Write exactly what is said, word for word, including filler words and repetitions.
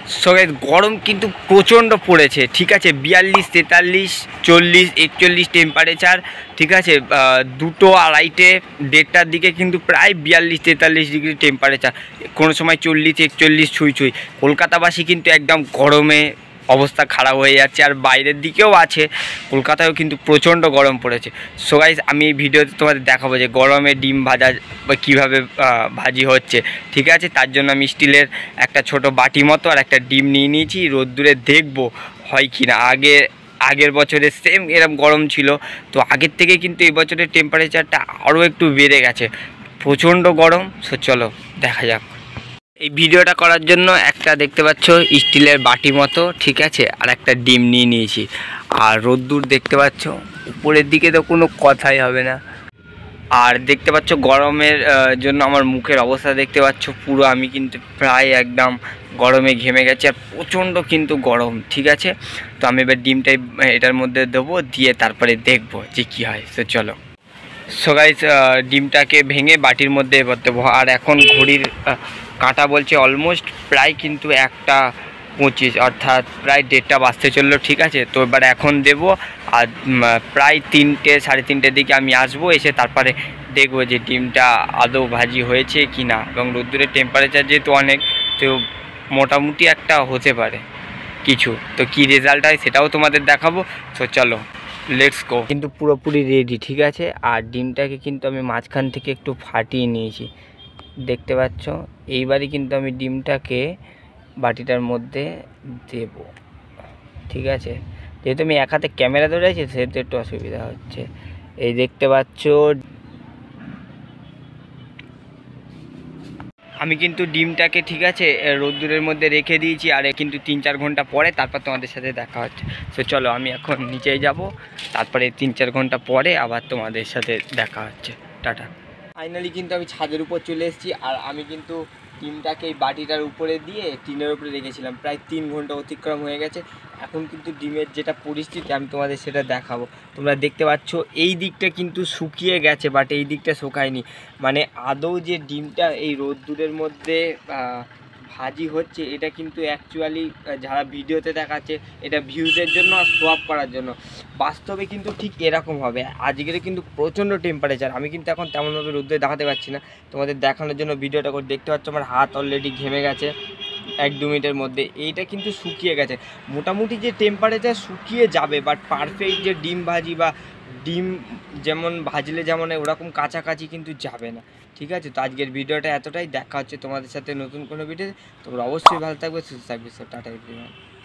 So guys গরম কিন্তু প্রচণ্ড পড়েছে, ঠিক আছে। বিয়াল্লিশ, তেতাল্লিশ, চল্লিশ, একচল্লিশ টেম্পারেচার, ঠিক আছে। দুটো আড়াইটে দেড়টার দিকে কিন্তু প্রায় বিয়াল্লিশ তেতাল্লিশ ডিগ্রি টেম্পারেচার, কোনো সময় চল্লিশ একচল্লিশ ছুঁই ছুঁই। কলকাতাবাসী কিন্তু একদম গরমে অবস্থা খারাপ হয়ে যাচ্ছে, আর বাইরের দিকেও আছে, কলকাতায়ও কিন্তু প্রচণ্ড গরম পড়েছে। সো গাইস আমি এই ভিডিওতে তোমাদের দেখাবো যে গরমে ডিম ভাজা বা কীভাবে ভাজি হচ্ছে, ঠিক আছে। তার জন্য আমি স্টিলের একটা ছোট বাটি মতো আর একটা ডিম নিয়ে নিয়েছি, রোদ্দুরে দেখবো হয় কি না। আগে আগের বছরে সেম এরকম গরম ছিল, তো আগের থেকে কিন্তু এই বছরের টেম্পারেচারটা আরও একটু বেড়ে গেছে, প্রচণ্ড গরম। সো চলো দেখা যাক। এই ভিডিওটা করার জন্য একটা দেখতে পাচ্ছ স্টিলের বাটি মতো, ঠিক আছে, আর একটা ডিম নিয়ে নিয়েছি। আর রোদ্দুর দেখতে পাচ্ছ উপরের দিকে, তো কোনো কথাই হবে না। আর দেখতে পাচ্ছ গরমের জন্য আমার মুখের অবস্থা দেখতে পাচ্ছ পুরো, আমি কিন্তু প্রায় একদম গরমে ঘেমে গেছি, আর প্রচণ্ড কিন্তু গরম, ঠিক আছে। তো আমি এবার ডিমটাই এটার মধ্যে দেবো, দিয়ে তারপরে দেখবো যে কী হয়। সো চলো। সো গাইস ডিমটাকে ভেঙে বাটির মধ্যে এবার দেবো। আর এখন ঘড়ির কাঁটা বলছে অলমোস্ট প্রায় কিন্তু একটা পঁচিশ, অর্থাৎ প্রায় দেড়টা বাজতে চললো, ঠিক আছে। তো এবার এখন দেবো, আর প্রায় তিনটে সাড়ে তিনটের দিকে আমি আসবো, এসে তারপরে দেখবো যে ডিমটা আদৌ ভাজি হয়েছে কি না। এবং রোদ্দুরের টেম্পারেচার যেহেতু অনেক, তো মোটামুটি একটা হতে পারে কিছু, তো কী রেজাল্ট হয় সেটাও তোমাদের দেখাবো। তো চলো লেটস গো। কিন্তু পুরোপুরি রেডি, ঠিক আছে। আর ডিমটাকে কিন্তু আমি মাঝখান থেকে একটু ফাটিয়ে নিয়েছি, দেখতে পাচ্ছ। এইবারই কিন্তু আমি ডিমটাকে বাটিটার মধ্যে দেব, ঠিক আছে। যেহেতু আমি এক হাতে ক্যামেরা ধরে আছি সেহেতু একটু অসুবিধা হচ্ছে। এই দেখতে পাচ্ছ আমি কিন্তু ডিমটাকে, ঠিক আছে, রোদ্দুরের মধ্যে রেখে দিয়েছি, আর কিন্তু তিন চার ঘন্টা পরে তারপর তোমাদের সাথে দেখা হচ্ছে। তো চলো আমি এখন নিচেই যাব, তারপরে তিন চার ঘন্টা পরে আবার তোমাদের সাথে দেখা হচ্ছে। টাটা। ফাইনালি কিন্তু আমি ছাদের উপর চলে এসেছি, আর আমি কিন্তু ডিমটাকে এই বাটিটার উপরে দিয়ে টিনের উপরে রেখেছিলাম, প্রায় তিন ঘন্টা অতিক্রম হয়ে গেছে। এখন কিন্তু ডিমের যেটা পরিস্থিতি আমি তোমাদের সেটা দেখাবো। তোমরা দেখতে পাচ্ছ এই দিকটা কিন্তু শুকিয়ে গেছে, বাট এই দিকটা শুকায়নি। মানে আদৌ যে ডিমটা এই রোদ্দুরের মধ্যে ভাজি হচ্ছে, এটা কিন্তু অ্যাকচুয়ালি যারা ভিডিওতে দেখাচ্ছে এটা ভিউজের জন্য আর শো আপ করার জন্য, বাস্তবে কিন্তু ঠিক এরকম হবে। আজকের কিন্তু প্রচণ্ড টেম্পারেচার, আমি কিন্তু এখন তেমনভাবে রোদ্দুরে দেখাতে পারছি না, তোমাদের দেখানোর জন্য ভিডিওটা করে। দেখতে পাচ্ছ আমার হাত অলরেডি ঘেমে গেছে এক দু মিনিটের মধ্যে। এইটা কিন্তু শুকিয়ে গেছে, মোটামুটি যে টেম্পারেচার শুকিয়ে যাবে, বাট পারফেক্ট যে ডিম ভাজি বা ডিম যেমন ভাজলে যেমন ওরকম কাছাকাছি কিন্তু যাবে না, ঠিক আছে। তো আজকের ভিডিওটা এতটাই, দেখা হচ্ছে তোমাদের সাথে নতুন কোনো ভিডিও। তোমরা অবশ্যই ভালো থাকবে, সুস্থ থাকবে। Tata everyone.